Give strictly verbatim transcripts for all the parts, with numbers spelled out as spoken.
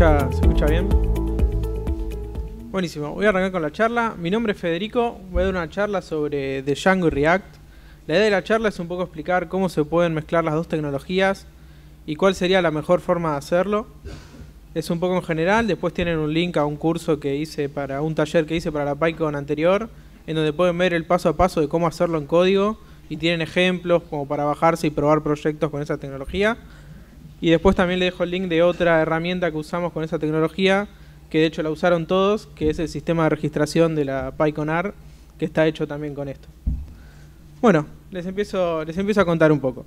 escucha, ¿se escucha bien? Buenísimo, voy a arrancar con la charla. Mi nombre es Federico, voy a dar una charla sobre Django y React. La idea de la charla es un poco explicar cómo se pueden mezclar las dos tecnologías y cuál sería la mejor forma de hacerlo. Es un poco en general, después tienen un link a un curso que hice para un taller que hice para la PyCon anterior, en donde pueden ver el paso a paso de cómo hacerlo en código y tienen ejemplos como para bajarse y probar proyectos con esa tecnología. Y después también le dejo el link de otra herramienta que usamos con esa tecnología, que de hecho la usaron todos, que es el sistema de registración de la PyCon-R, que está hecho también con esto. Bueno, les empiezo, les empiezo a contar un poco.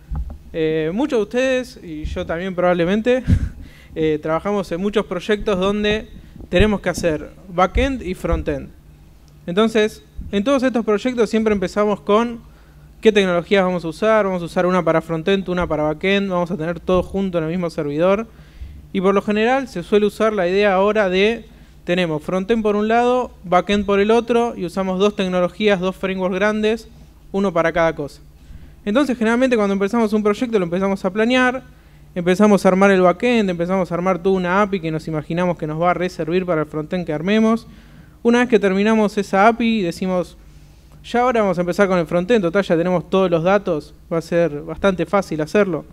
Eh, muchos de ustedes, y yo también probablemente, eh, trabajamos en muchos proyectos donde tenemos que hacer backend y frontend. Entonces, en todos estos proyectos siempre empezamos con qué tecnologías vamos a usar. Vamos a usar una para frontend, una para backend, vamos a tener todo junto en el mismo servidor. Y por lo general se suele usar la idea ahora de tenemos frontend por un lado, backend por el otro, y usamos dos tecnologías, dos frameworks grandes, uno para cada cosa. Entonces generalmente cuando empezamos un proyecto lo empezamos a planear, empezamos a armar el backend, empezamos a armar toda una A P I que nos imaginamos que nos va a reservir para el frontend que armemos. Una vez que terminamos esa A P I decimos, ya ahora vamos a empezar con el frontend, total ya tenemos todos los datos, va a ser bastante fácil hacerlo.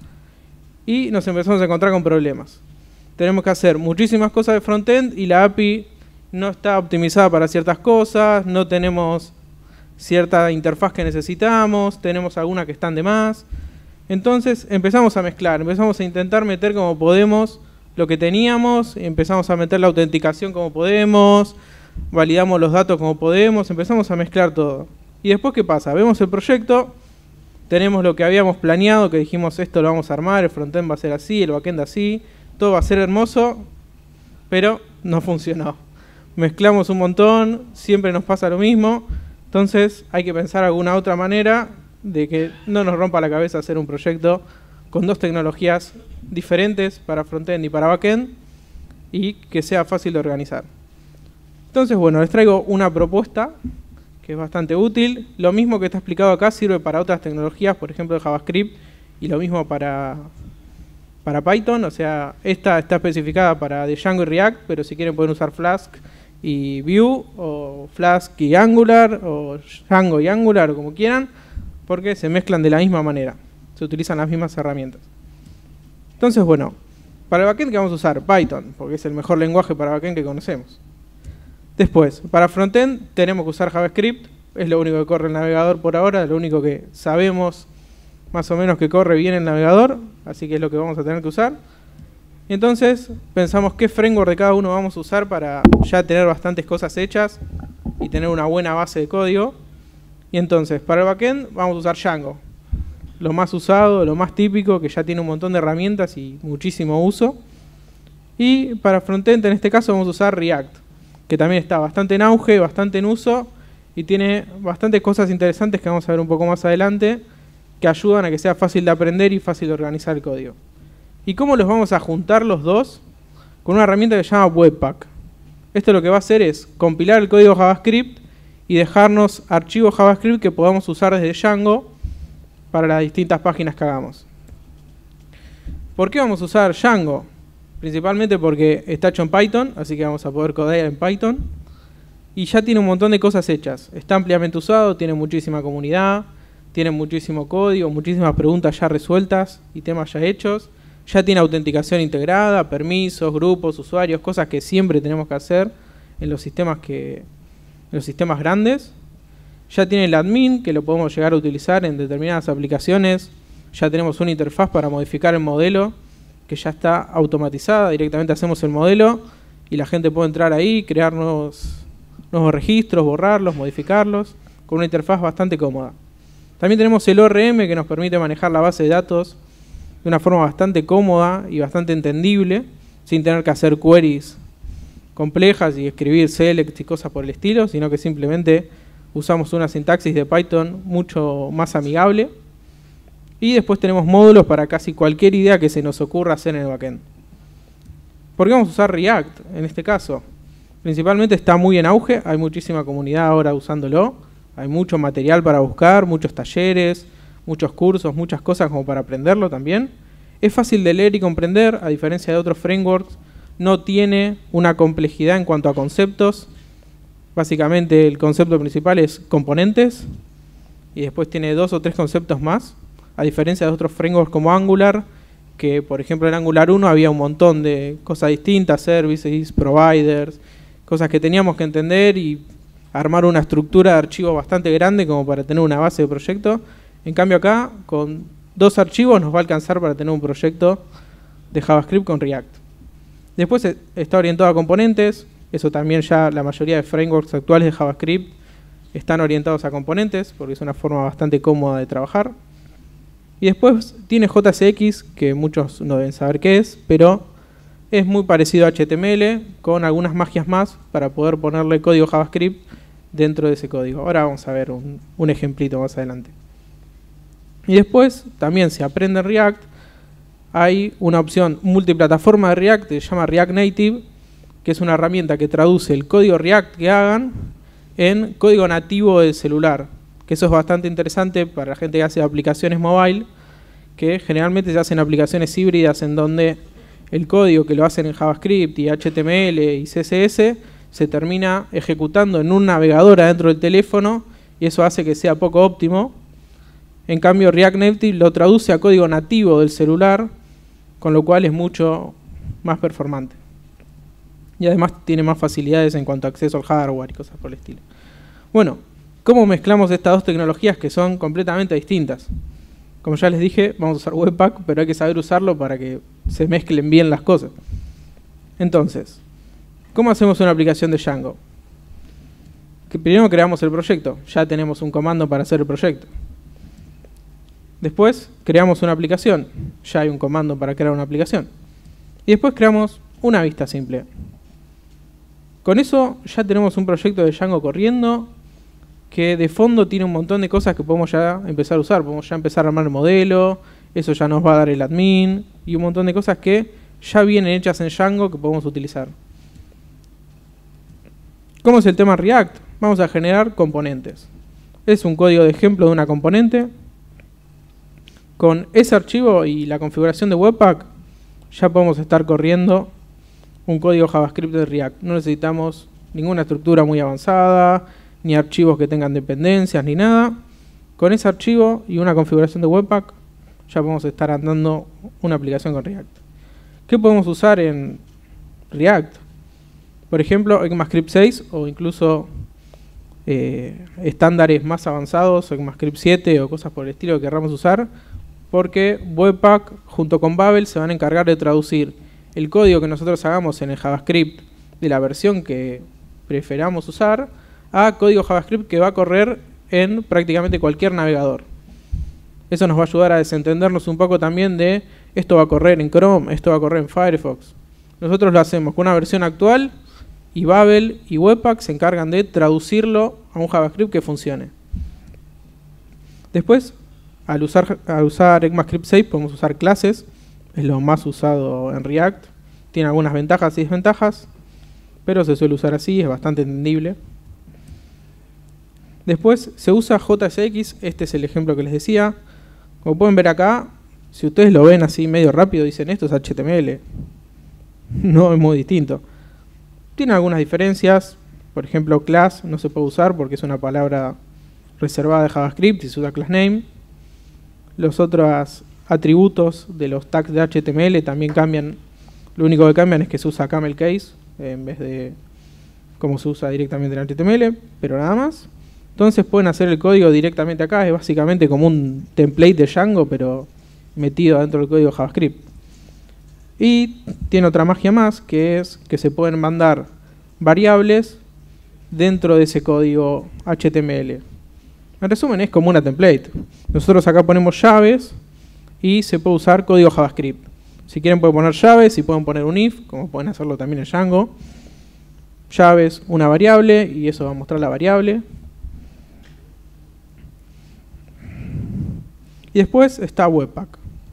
Y nos empezamos a encontrar con problemas. Tenemos que hacer muchísimas cosas de frontend y la A P I no está optimizada para ciertas cosas, no tenemos cierta interfaz que necesitamos, tenemos algunas que están de más. Entonces empezamos a mezclar, empezamos a intentar meter como podemos lo que teníamos, empezamos a meter la autenticación como podemos, validamos los datos como podemos, empezamos a mezclar todo. ¿Y después qué pasa? Vemos el proyecto, tenemos lo que habíamos planeado, que dijimos esto lo vamos a armar, el frontend va a ser así, el backend así, todo va a ser hermoso, pero no funcionó. Mezclamos un montón, siempre nos pasa lo mismo, entonces hay que pensar alguna otra manera de que no nos rompa la cabeza hacer un proyecto con dos tecnologías diferentes para frontend y para backend y que sea fácil de organizar. Entonces, bueno, les traigo una propuesta que es bastante útil. Lo mismo que está explicado acá sirve para otras tecnologías, por ejemplo de JavaScript, y lo mismo para, para Python. O sea, esta está especificada para Django y React, pero si quieren pueden usar Flask y Vue, o Flask y Angular, o Django y Angular, o como quieran, porque se mezclan de la misma manera. Se utilizan las mismas herramientas. Entonces, bueno, para el backend, ¿qué vamos a usar? Python, porque es el mejor lenguaje para backend que conocemos. Después, para frontend tenemos que usar JavaScript, es lo único que corre el navegador por ahora, lo único que sabemos más o menos que corre bien el navegador, así que es lo que vamos a tener que usar. Entonces, pensamos qué framework de cada uno vamos a usar para ya tener bastantes cosas hechas y tener una buena base de código. Y entonces, para el backend vamos a usar Django, lo más usado, lo más típico, que ya tiene un montón de herramientas y muchísimo uso. Y para frontend, en este caso, vamos a usar React, que también está bastante en auge, bastante en uso, y tiene bastantes cosas interesantes que vamos a ver un poco más adelante, que ayudan a que sea fácil de aprender y fácil de organizar el código. ¿Y cómo los vamos a juntar los dos? Con una herramienta que se llama Webpack. Esto lo que va a hacer es compilar el código JavaScript y dejarnos archivos JavaScript que podamos usar desde Django para las distintas páginas que hagamos. ¿Por qué vamos a usar Django? Principalmente porque está hecho en Python, así que vamos a poder codear en Python. Y ya tiene un montón de cosas hechas. Está ampliamente usado, tiene muchísima comunidad, tiene muchísimo código, muchísimas preguntas ya resueltas y temas ya hechos. Ya tiene autenticación integrada, permisos, grupos, usuarios, cosas que siempre tenemos que hacer en los sistemas, que, en los sistemas grandes. Ya tiene el admin, que lo podemos llegar a utilizar en determinadas aplicaciones. Ya tenemos una interfaz para modificar el modelo, que ya está automatizada, directamente hacemos el modelo y la gente puede entrar ahí, crear nuevos, nuevos registros, borrarlos, modificarlos, con una interfaz bastante cómoda. También tenemos el O R M que nos permite manejar la base de datos de una forma bastante cómoda y bastante entendible, sin tener que hacer queries complejas y escribir select y cosas por el estilo, sino que simplemente usamos una sintaxis de Python mucho más amigable. Y después tenemos módulos para casi cualquier idea que se nos ocurra hacer en el backend. ¿Por qué vamos a usar React en este caso? Principalmente está muy en auge, hay muchísima comunidad ahora usándolo, hay mucho material para buscar, muchos talleres, muchos cursos, muchas cosas como para aprenderlo también. Es fácil de leer y comprender, a diferencia de otros frameworks no tiene una complejidad en cuanto a conceptos. Básicamente el concepto principal es componentes y después tiene dos o tres conceptos más, a diferencia de otros frameworks como Angular, que por ejemplo en Angular uno había un montón de cosas distintas, services, providers, cosas que teníamos que entender y armar una estructura de archivo bastante grande como para tener una base de proyecto. En cambio acá, con dos archivos nos va a alcanzar para tener un proyecto de JavaScript con React. Después está orientado a componentes. Eso también ya la mayoría de frameworks actuales de JavaScript están orientados a componentes, porque es una forma bastante cómoda de trabajar. Y después tiene J S X, que muchos no deben saber qué es, pero es muy parecido a H T M L, con algunas magias más para poder ponerle código JavaScript dentro de ese código. Ahora vamos a ver un, un ejemplito más adelante. Y después, también se aprende React, hay una opción multiplataforma de React que se llama React Native, que es una herramienta que traduce el código React que hagan en código nativo del celular. Que eso es bastante interesante para la gente que hace aplicaciones mobile, que generalmente se hacen aplicaciones híbridas en donde el código que lo hacen en JavaScript y H T M L y C S S se termina ejecutando en un navegador adentro del teléfono y eso hace que sea poco óptimo. En cambio, React Native lo traduce a código nativo del celular, con lo cual es mucho más performante. Y además tiene más facilidades en cuanto a acceso al hardware y cosas por el estilo. Bueno, ¿cómo mezclamos estas dos tecnologías que son completamente distintas? Como ya les dije, vamos a usar Webpack, pero hay que saber usarlo para que se mezclen bien las cosas. Entonces, ¿cómo hacemos una aplicación de Django? Que primero creamos el proyecto. Ya tenemos un comando para hacer el proyecto. Después creamos una aplicación. Ya hay un comando para crear una aplicación. Y después creamos una vista simple. Con eso ya tenemos un proyecto de Django corriendo que de fondo tiene un montón de cosas que podemos ya empezar a usar. Podemos ya empezar a armar el modelo, eso ya nos va a dar el admin y un montón de cosas que ya vienen hechas en Django que podemos utilizar. ¿Cómo es el tema React? Vamos a generar componentes. Es un código de ejemplo de una componente. Con ese archivo y la configuración de Webpack ya podemos estar corriendo un código JavaScript de React. No necesitamos ninguna estructura muy avanzada, ni archivos que tengan dependencias, ni nada. Con ese archivo y una configuración de Webpack ya podemos estar andando una aplicación con React. ¿Qué podemos usar en React? Por ejemplo, ECMAScript seis o incluso eh, estándares más avanzados, ECMAScript siete o cosas por el estilo que queramos usar, porque Webpack junto con Babel se van a encargar de traducir el código que nosotros hagamos en el JavaScript de la versión que preferamos usar a código JavaScript que va a correr en prácticamente cualquier navegador. Eso nos va a ayudar a desentendernos un poco también de esto va a correr en Chrome, esto va a correr en Firefox. Nosotros lo hacemos con una versión actual y Babel y Webpack se encargan de traducirlo a un JavaScript que funcione. Después, al usar, al usar ECMAScript seis podemos usar clases. Es lo más usado en React. Tiene algunas ventajas y desventajas, pero se suele usar así, es bastante entendible. Después se usa J S X, este es el ejemplo que les decía. Como pueden ver acá, si ustedes lo ven así medio rápido, dicen esto es H T M L. No es muy distinto. Tiene algunas diferencias. Por ejemplo, class no se puede usar porque es una palabra reservada de JavaScript y se usa class name. Los otros atributos de los tags de H T M L también cambian. Lo único que cambian es que se usa camel case en vez de como se usa directamente en H T M L, pero nada más. Entonces pueden hacer el código directamente acá. Es básicamente como un template de Django, pero metido dentro del código JavaScript. Y tiene otra magia más, que es que se pueden mandar variables dentro de ese código H T M L. En resumen, es como una template. Nosotros acá ponemos llaves y se puede usar código JavaScript. Si quieren pueden poner llaves y pueden poner un if, como pueden hacerlo también en Django. Llaves, una variable, y eso va a mostrar la variable. Y después está Webpack.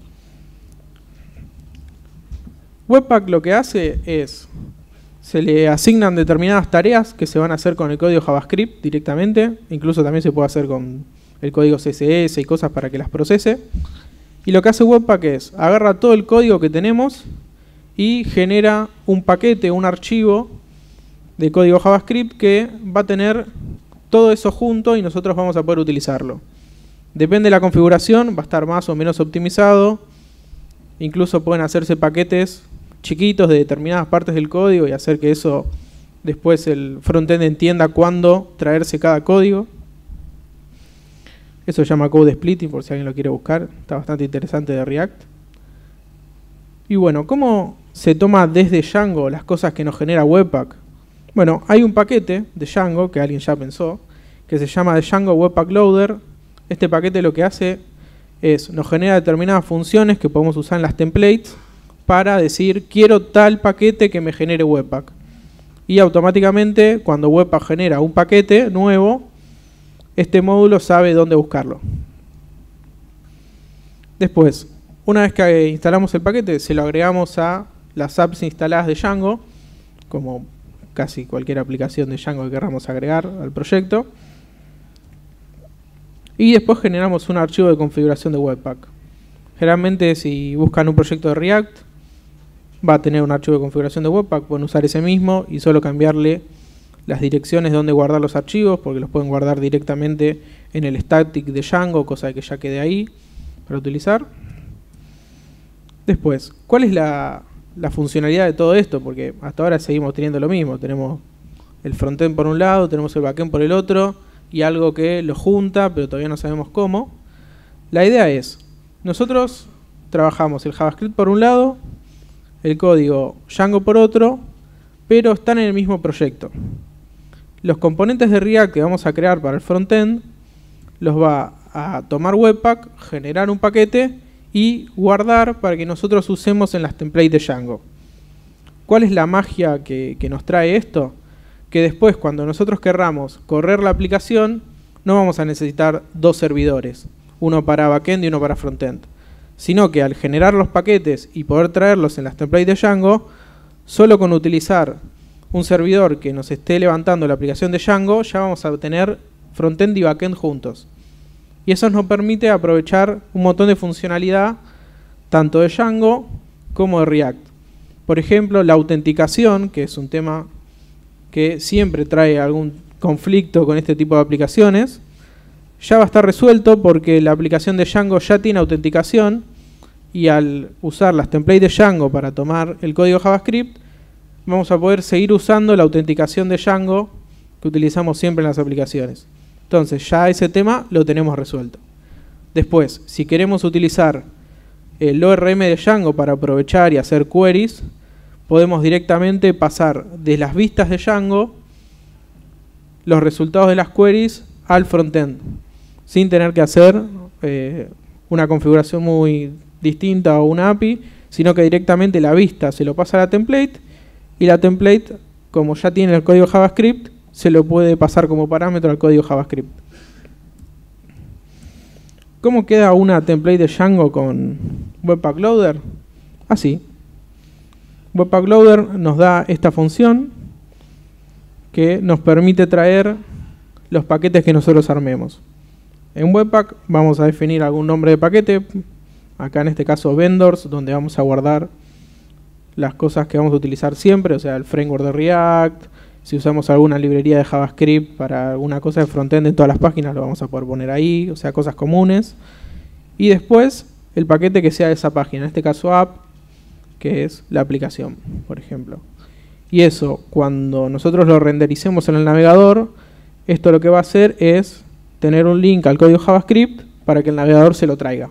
Webpack lo que hace es, se le asignan determinadas tareas que se van a hacer con el código JavaScript directamente. Incluso también se puede hacer con el código C S S y cosas para que las procese. Y lo que hace Webpack es, agarra todo el código que tenemos y genera un paquete, un archivo de código JavaScript que va a tener todo eso junto y nosotros vamos a poder utilizarlo. Depende de la configuración, va a estar más o menos optimizado. Incluso pueden hacerse paquetes chiquitos de determinadas partes del código y hacer que eso después el frontend entienda cuándo traerse cada código. Eso se llama code splitting, por si alguien lo quiere buscar. Está bastante interesante de React. Y bueno, ¿cómo se toma desde Django las cosas que nos genera Webpack? Bueno, hay un paquete de Django que alguien ya pensó, que se llama Django Webpack Loader. Este paquete lo que hace es, nos genera determinadas funciones que podemos usar en las templates para decir, quiero tal paquete que me genere Webpack. Y automáticamente, cuando Webpack genera un paquete nuevo, este módulo sabe dónde buscarlo. Después, una vez que instalamos el paquete, se lo agregamos a las apps instaladas de Django, como casi cualquier aplicación de Django que queramos agregar al proyecto. Y después generamos un archivo de configuración de Webpack. Generalmente, si buscan un proyecto de React, va a tener un archivo de configuración de Webpack, pueden usar ese mismo y solo cambiarle las direcciones donde guardar los archivos, porque los pueden guardar directamente en el static de Django, cosa que ya quede ahí para utilizar. Después, ¿cuál es la, la funcionalidad de todo esto? Porque hasta ahora seguimos teniendo lo mismo. Tenemos el frontend por un lado, tenemos el backend por el otro, y algo que lo junta, pero todavía no sabemos cómo. La idea es, nosotros trabajamos el JavaScript por un lado, el código Django por otro, pero están en el mismo proyecto. Los componentes de React que vamos a crear para el frontend los va a tomar Webpack, generar un paquete y guardar para que nosotros usemos en las templates de Django. ¿Cuál es la magia que, que nos trae esto? Que después, cuando nosotros querramos correr la aplicación, no vamos a necesitar dos servidores, uno para backend y uno para frontend, sino que al generar los paquetes y poder traerlos en las templates de Django, solo con utilizar un servidor que nos esté levantando la aplicación de Django, ya vamos a tener frontend y backend juntos. Y eso nos permite aprovechar un montón de funcionalidad, tanto de Django como de React. Por ejemplo, la autenticación, que es un tema que siempre trae algún conflicto con este tipo de aplicaciones, ya va a estar resuelto porque la aplicación de Django ya tiene autenticación y al usar las templates de Django para tomar el código JavaScript, vamos a poder seguir usando la autenticación de Django que utilizamos siempre en las aplicaciones. Entonces ya ese tema lo tenemos resuelto. Después, si queremos utilizar el O R M de Django para aprovechar y hacer queries, podemos directamente pasar de las vistas de Django los resultados de las queries al frontend, sin tener que hacer eh, una configuración muy distinta o una A P I, sino que directamente la vista se lo pasa a la template y la template, como ya tiene el código JavaScript, se lo puede pasar como parámetro al código JavaScript. ¿Cómo queda una template de Django con Webpack Loader? Así. Webpack Loader nos da esta función que nos permite traer los paquetes que nosotros armemos. En Webpack vamos a definir algún nombre de paquete, acá en este caso vendors, donde vamos a guardar las cosas que vamos a utilizar siempre, o sea, el framework de React. Si usamos alguna librería de JavaScript para alguna cosa de frontend en todas las páginas, lo vamos a poder poner ahí, o sea, cosas comunes. Y después, el paquete que sea de esa página, en este caso app, que es la aplicación, por ejemplo. Y eso, cuando nosotros lo rendericemos en el navegador, esto lo que va a hacer es tener un link al código JavaScript para que el navegador se lo traiga.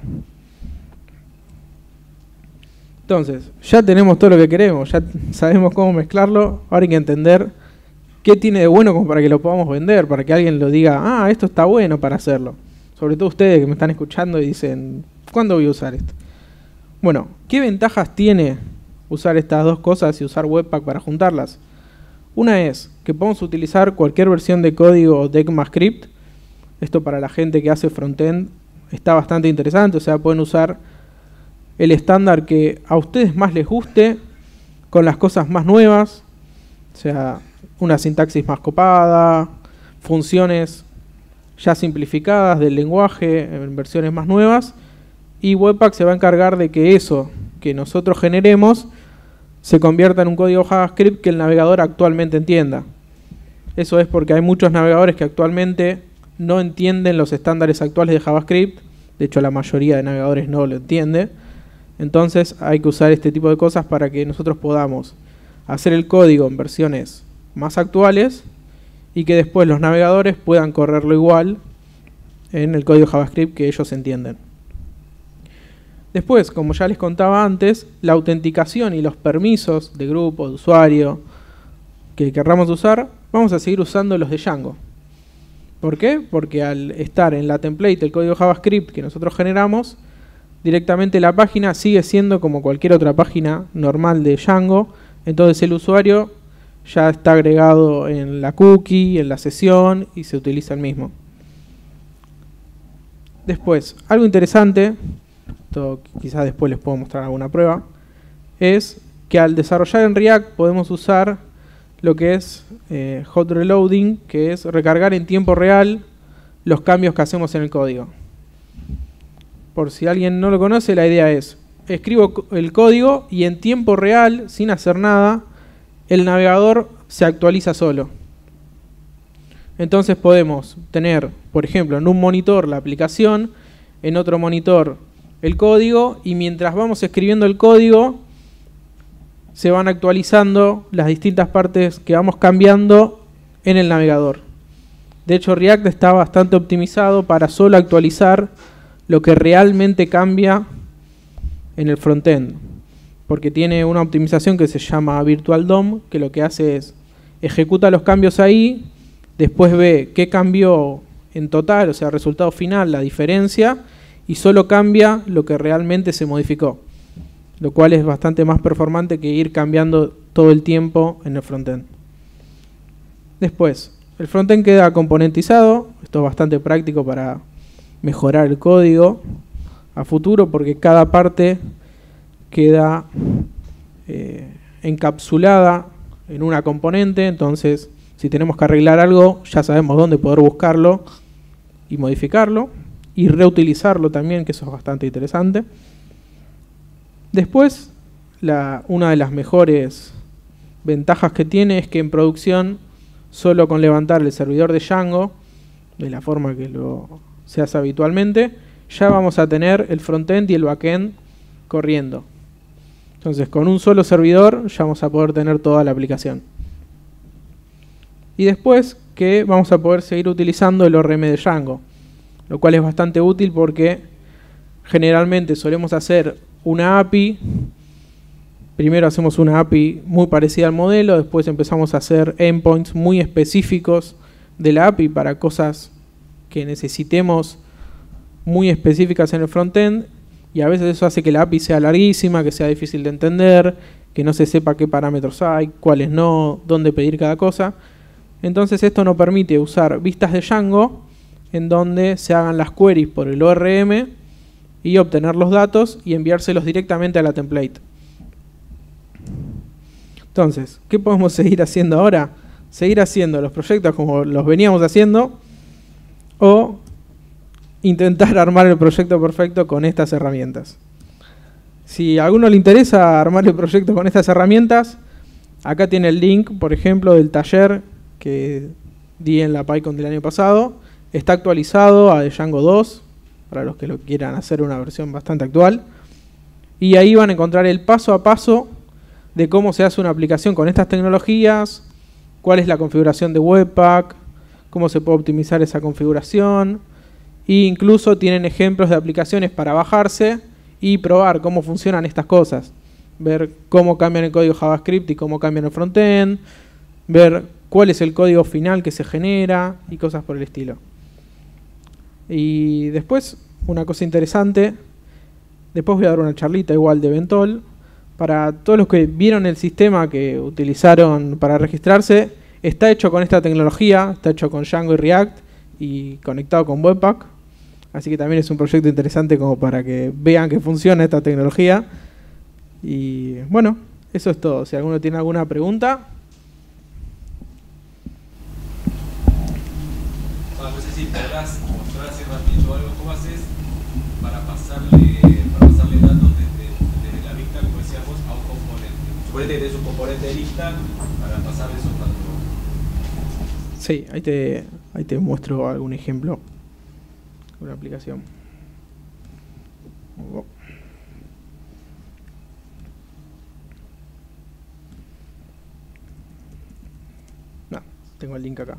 Entonces, ya tenemos todo lo que queremos, ya sabemos cómo mezclarlo, ahora hay que entender qué tiene de bueno como para que lo podamos vender, para que alguien lo diga, ah, esto está bueno para hacerlo. Sobre todo ustedes que me están escuchando y dicen, ¿cuándo voy a usar esto? Bueno, ¿qué ventajas tiene usar estas dos cosas y usar Webpack para juntarlas? Una es que podemos utilizar cualquier versión de código de ECMAScript. Esto para la gente que hace frontend está bastante interesante, o sea, pueden usar el estándar que a ustedes más les guste con las cosas más nuevas, o sea, una sintaxis más copada, funciones ya simplificadas del lenguaje en versiones más nuevas, y Webpack se va a encargar de que eso que nosotros generemos se convierta en un código JavaScript que el navegador actualmente entienda. Eso es porque hay muchos navegadores que actualmente no entienden los estándares actuales de JavaScript. De hecho, la mayoría de navegadores no lo entiende. Entonces hay que usar este tipo de cosas para que nosotros podamos hacer el código en versiones más actuales y que después los navegadores puedan correrlo igual en el código JavaScript que ellos entienden. Después, como ya les contaba antes, la autenticación y los permisos de grupo, de usuario que querramos usar, vamos a seguir usando los de Django. ¿Por qué? Porque al estar en la template del código JavaScript que nosotros generamos, directamente la página sigue siendo como cualquier otra página normal de Django. Entonces el usuario ya está agregado en la cookie, en la sesión y se utiliza el mismo. Después, algo interesante, esto quizás después les puedo mostrar alguna prueba, es que al desarrollar en React podemos usar lo que es eh, hot reloading, que es recargar en tiempo real los cambios que hacemos en el código. Por si alguien no lo conoce, la idea es, escribo el código y en tiempo real, sin hacer nada, el navegador se actualiza solo. Entonces podemos tener, por ejemplo, en un monitor la aplicación, en otro monitor el código, y mientras vamos escribiendo el código, se van actualizando las distintas partes que vamos cambiando en el navegador. De hecho, React está bastante optimizado para solo actualizar lo que realmente cambia en el frontend, porque tiene una optimización que se llama Virtual D O M, que lo que hace es ejecuta los cambios ahí, después ve qué cambió en total, o sea, resultado final, la diferencia, y solo cambia lo que realmente se modificó, lo cual es bastante más performante que ir cambiando todo el tiempo en el frontend. Después, el frontend queda componentizado. Esto es bastante práctico para mejorar el código a futuro, porque cada parte queda eh, encapsulada en una componente. Entonces, si tenemos que arreglar algo, ya sabemos dónde poder buscarlo y modificarlo y reutilizarlo también, que eso es bastante interesante. Después, la, una de las mejores ventajas que tiene es que en producción, solo con levantar el servidor de Django, de la forma que lo se hace habitualmente, ya vamos a tener el frontend y el backend corriendo. Entonces, con un solo servidor ya vamos a poder tener toda la aplicación. Y después que vamos a poder seguir utilizando el O R M de Django, lo cual es bastante útil porque generalmente solemos hacer una A P I. Primero hacemos una A P I muy parecida al modelo, después empezamos a hacer endpoints muy específicos de la A P I para cosas que necesitemos muy específicas en el frontend, y a veces eso hace que la A P I sea larguísima, que sea difícil de entender, que no se sepa qué parámetros hay, cuáles no, dónde pedir cada cosa. Entonces esto nos permite usar vistas de Django en donde se hagan las queries por el O R M y obtener los datos y enviárselos directamente a la template. Entonces, ¿qué podemos seguir haciendo ahora? Seguir haciendo los proyectos como los veníamos haciendo, o intentar armar el proyecto perfecto con estas herramientas. Si a alguno le interesa armar el proyecto con estas herramientas, acá tiene el link, por ejemplo, del taller que di en la PyCon del año pasado. Está actualizado a Django dos, para los que lo quieran hacer una versión bastante actual. Y ahí van a encontrar el paso a paso de cómo se hace una aplicación con estas tecnologías, cuál es la configuración de Webpack, cómo se puede optimizar esa configuración, e incluso tienen ejemplos de aplicaciones para bajarse y probar cómo funcionan estas cosas. Ver cómo cambian el código JavaScript y cómo cambian el frontend, ver cuál es el código final que se genera y cosas por el estilo. Y después, una cosa interesante, después voy a dar una charlita igual de Ventol. Para todos los que vieron el sistema que utilizaron para registrarse, está hecho con esta tecnología, está hecho con Django y React y conectado con Webpack. Así que también es un proyecto interesante como para que vean que funciona esta tecnología. Y bueno, eso es todo. Si alguno tiene alguna pregunta. Ah, no sé si podrás mostrar hace ratito algo. ¿Cómo haces para pasarle, para pasarle datos desde, desde la vista, como decíamos, a un componente? suponete que tenés un componente de lista para pasar esos datos. Sí, ahí te, ahí te muestro algún ejemplo. Una aplicación. Oh. No, tengo el link acá.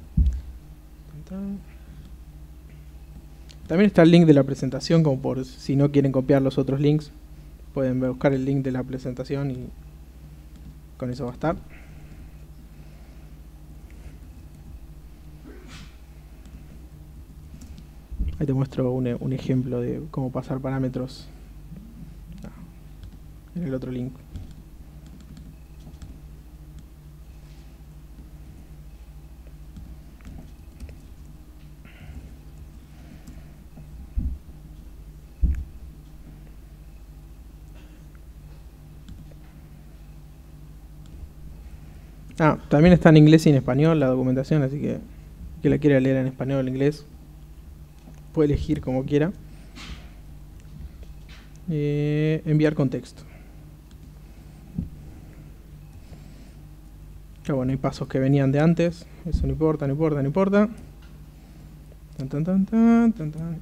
También está el link de la presentación, como por si no quieren copiar los otros links, pueden buscar el link de la presentación y con eso va a estar. Ahí te muestro un, un ejemplo de cómo pasar parámetros en el otro link. Ah, también está en inglés y en español la documentación, así que que la quiera leer en español o en inglés puede elegir como quiera. Eh, enviar contexto. Ah, bueno, hay pasos que venían de antes, eso no importa, no importa, no importa. Tan, tan, tan, tan, tan, tan.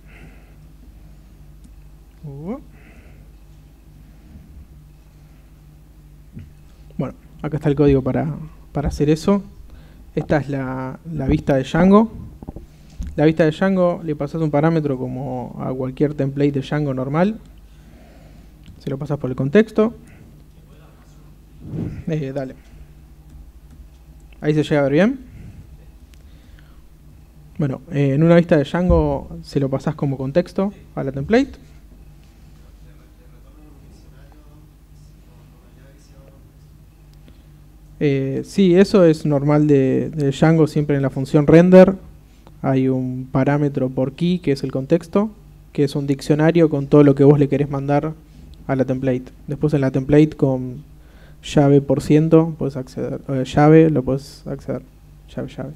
Uh. Bueno, acá está el código para, para hacer eso. Esta es la, la vista de Django. La vista de Django le pasas un parámetro como a cualquier template de Django normal. Se lo pasas por el contexto. Eh, dale. Ahí se llega a ver bien. Bueno, eh, en una vista de Django se lo pasas como contexto a la template. Eh, sí, eso es normal de, de Django. Siempre en la función render hay un parámetro por key, que es el contexto, que es un diccionario con todo lo que vos le querés mandar a la template. Después en la template con llave por ciento puedes acceder, eh, llave lo puedes acceder, llave, llave.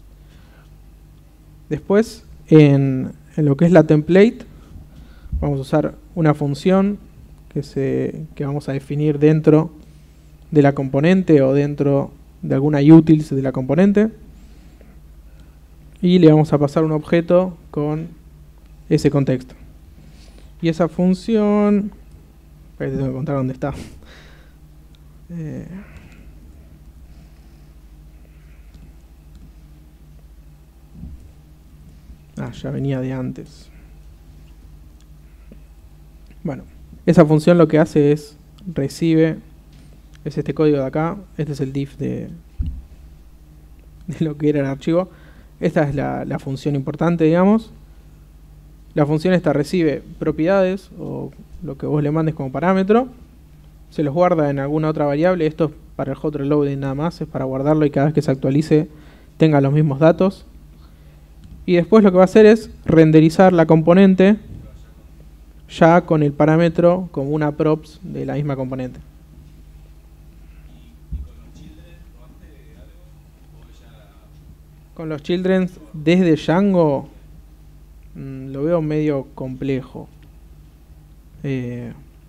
Después en, en lo que es la template vamos a usar una función que, se, que vamos a definir dentro de la componente o dentro de alguna utils de la componente. Y le vamos a pasar un objeto con ese contexto. Y esa función... Ahí te tengo que contar dónde está. Eh, ah, ya venía de antes. Bueno, esa función lo que hace es recibe... Es este código de acá. Este es el diff de, de lo que era el archivo. Esta es la, la función importante, digamos. La función esta recibe propiedades o lo que vos le mandes como parámetro. Se los guarda en alguna otra variable. Esto es para el hot reloading nada más. Es para guardarlo y cada vez que se actualice tenga los mismos datos. Y después lo que va a hacer es renderizar la componente ya con el parámetro como una props de la misma componente. Con los children desde Django mmm, lo veo medio complejo. Eh,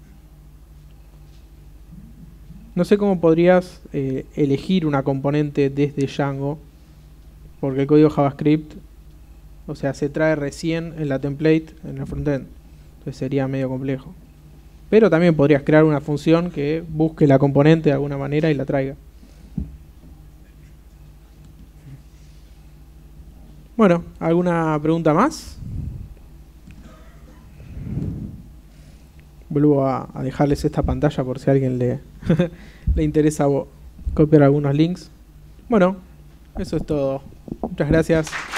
no sé cómo podrías eh, elegir una componente desde Django, porque el código JavaScript, o sea, se trae recién en la template, en el frontend. Entonces sería medio complejo. Pero también podrías crear una función que busque la componente de alguna manera y la traiga. Bueno, ¿alguna pregunta más? Vuelvo a, a dejarles esta pantalla por si a alguien le, le interesa copiar algunos links. Bueno, eso es todo. Muchas gracias.